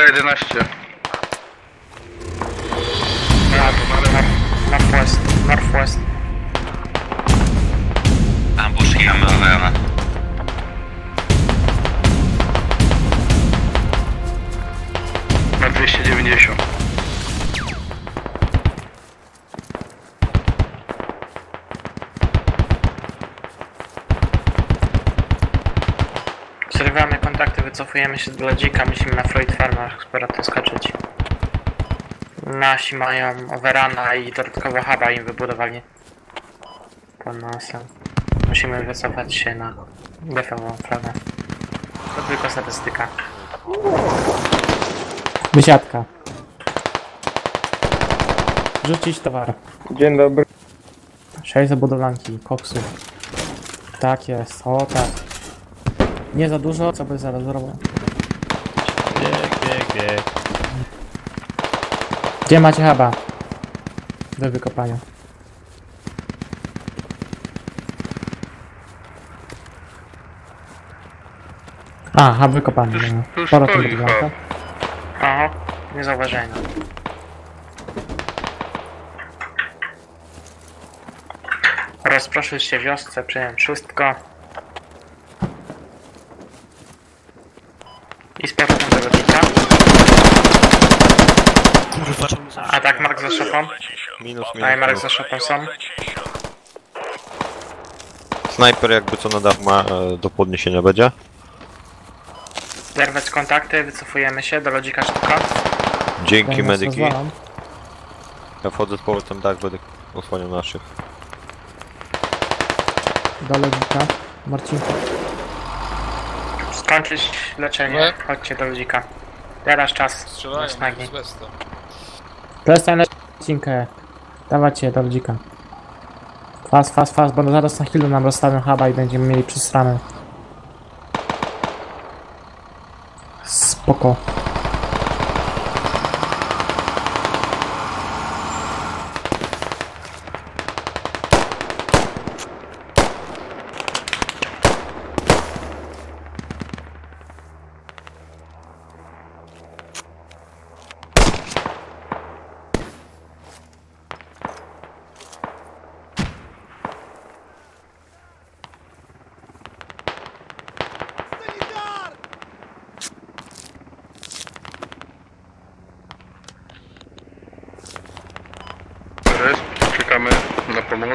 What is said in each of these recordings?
311. Northwest. Ambush i mamy. Na 290. Przerywamy kontakty, wycofujemy się do Lodzika, musimy na Freud Farmach akurat skoczyć. Nasi mają overruna i dodatkowo huba im wybudowali pod nosem. Musimy wycofać się na defową flagę. To tylko statystyka. Wysiadka. Rzucić towar. Dzień dobry. 6 zabudowlanki, koksów. Tak jest, o tak. Nie za dużo, co by zaraz zrobił. Bieg. Gdzie macie huba? Do wykopania. A, hub wykopany. Tu Sporo stoi tu budowlanka. hub. Oho, nie zauważenia. Rozproszył się w wiosce, przyjąłem wszystko. I z powrotem do Lodzika. A tak, Mark za szopą. Minus. A Mark za szopą są. Snajper jakby co na dach ma do podniesienia będzie. Zerwać kontakty, wycofujemy się do Lodzika szybko. Dzięki Ja nas medyki. rozwalam. Ja wchodzę z powrotem dach, będę osłaniał naszych. Do Lodzika. Marcinku. Skończyć leczenie, chodźcie do Lodzika. Teraz czas na snagi. Przestań na odcinkę. Dawacie do Lodzika. Fast, bo zaraz na chwilę nam rozstawią huba i będziemy mieli przesrane. Spoko. Czekamy na pomoc.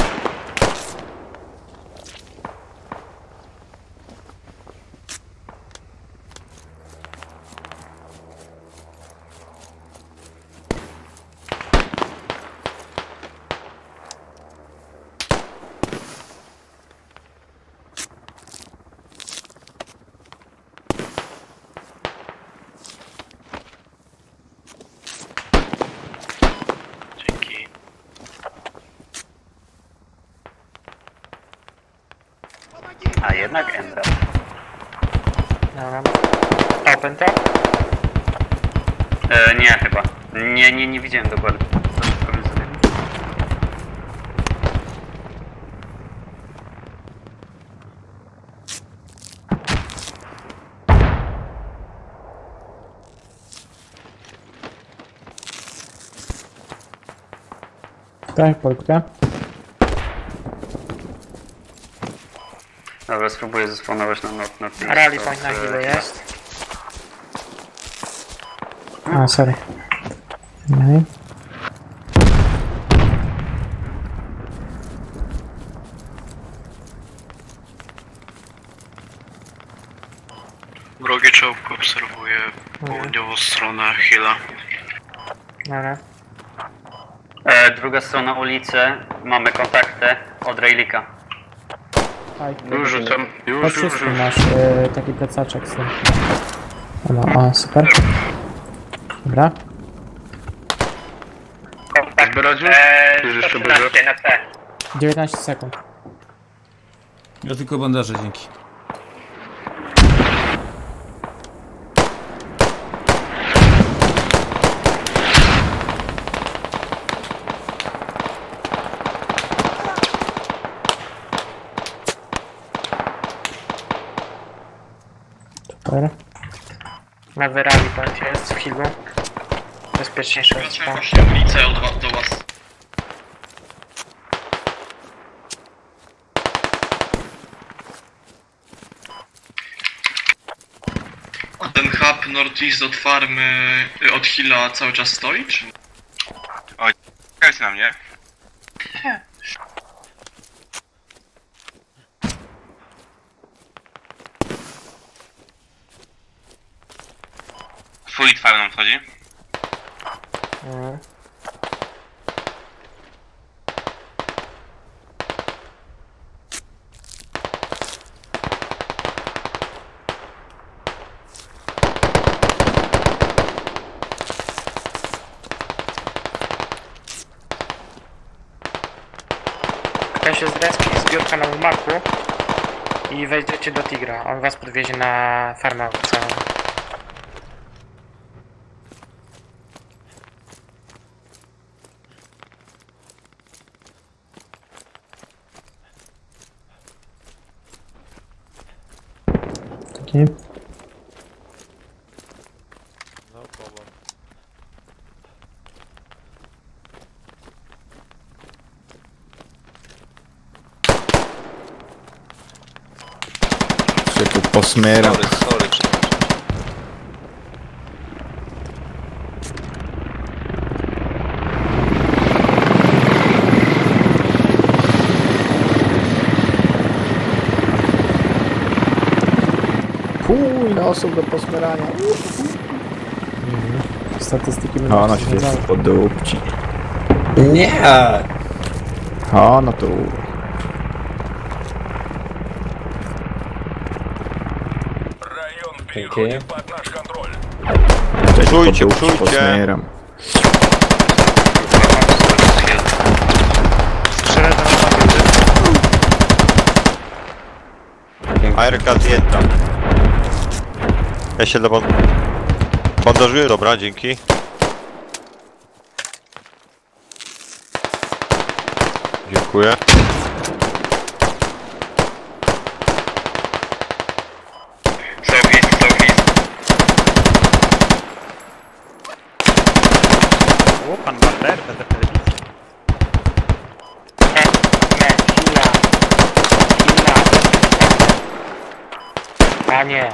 A jednak Ender. Dobra. Open to? Nie chyba. Nie widziałem dokładnie. Za szybko mi sobie. Tak, Polka. Dobra, spróbuję zespawnować na tym. Rally point na chwilę jest. A, sorry. No. Wrogi czołg obserwuje południową stronę Hilla. Dobra. Druga strona ulicy. Mamy kontakty od Railika. Już rzucam, Pod już. wszystkim masz taki plecaczek z tym. O, super. Dobra. Kontakt. Zbierać już? Już jeszcze 113 będzie. na T. 19 sekund. Ja tylko bandaże, dzięki. Super. Na wyrali point jest w healu. Bezpieczniejsze Wracam jest. właśnie ulicę do was. A ten hub northeast od farmy, od Hilla cały czas stoi, czy? Czekajcie na mnie. Full twarz nam wchodzi. Ktoś jest respi, zbiórka na umaku i wejdziecie do Tigra. On was podwiezie na farmę całą. Taki. No problem. Się tu posmieram. Sorry, Chuj, na osób do posmierania. Statystyki będą O, no się sprawdzały. podupci. Nie! O, no tu. Dzięki. Czujcie, czujcie. Posmieram. ARK zjedda. Ja się do bandażuję, dobra, dzięki. Dziękuję. Southeast. O, pan Barber, będę telewizji. Panie,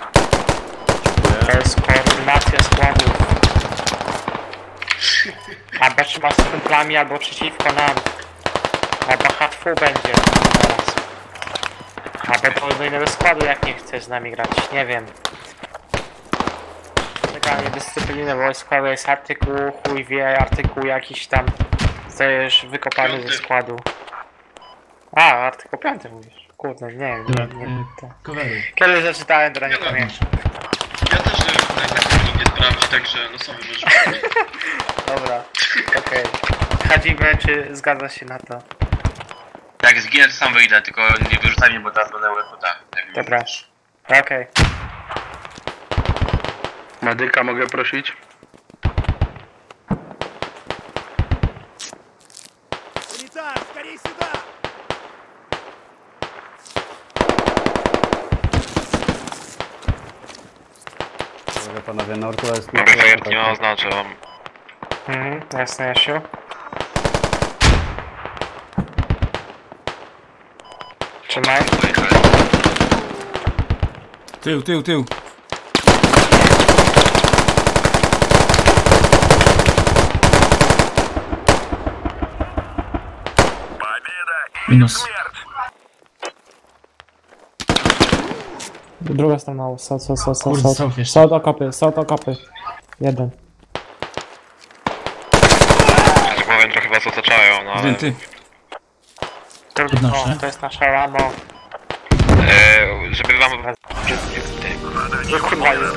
to jest koordynacja składów. Albo trzeba z kumplami, albo przeciwko nam. Albo HTW będzie teraz. Albo do innego składu, jak nie chcesz z nami grać, nie wiem. Taka niedyscyplina wojskowa jest artykuł, chuj wie, artykuł jakiś tam. Zostajesz wykopany ze składu. A, artykuł 5 mówisz. Kurde, nie wiem, nie to. Kiedyś zaczytałem, teraz nie pamiętam. Ja też najpierw nie sprawdzić, także no sobie możesz. Dobra, okej. Hadzimy, czy zgadza się na to? Jak zginę, to sam wyjdę, tylko nie wyrzucaj mnie, bo teraz będę tak. Dobra. Okej. Medyka mogę prosić? Panowie, Northwest... Nie oznaczam. Jasne, Jasiu. Trzymaj. Tył. Minus. Druga strona, south okopy. Jeden. Tak powiem, trochę was otaczają, no ale... Ty. O, to jest nasza ramo. Żeby wam... No kurwa, jest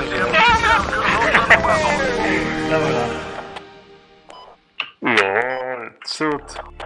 Dobra. No, cud.